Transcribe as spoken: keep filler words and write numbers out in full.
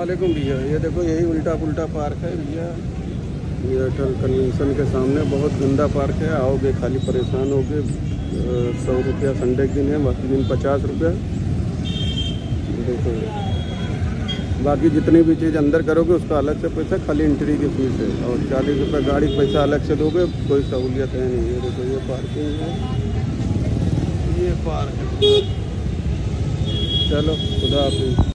वालेकुम भैया। ये देखो यही उल्टा पुल्टा पार्क है भैया, ये अटल कन्वेंशन के सामने। बहुत गंदा पार्क है, आओगे खाली परेशान होगे। सौ रुपया संडे के दिन है, बाकी दिन पचास रुपया। देखो बाकी जितनी भी चीज़ अंदर करोगे उसका अलग से पैसा, खाली एंट्री की फीस है। और चालीस रुपये गाड़ी का पैसा अलग से दोगे, कोई सहूलियत है नहीं। ये देखो ये पार्किंग है, ये पार्क है। चलो खुदा हाफिज़।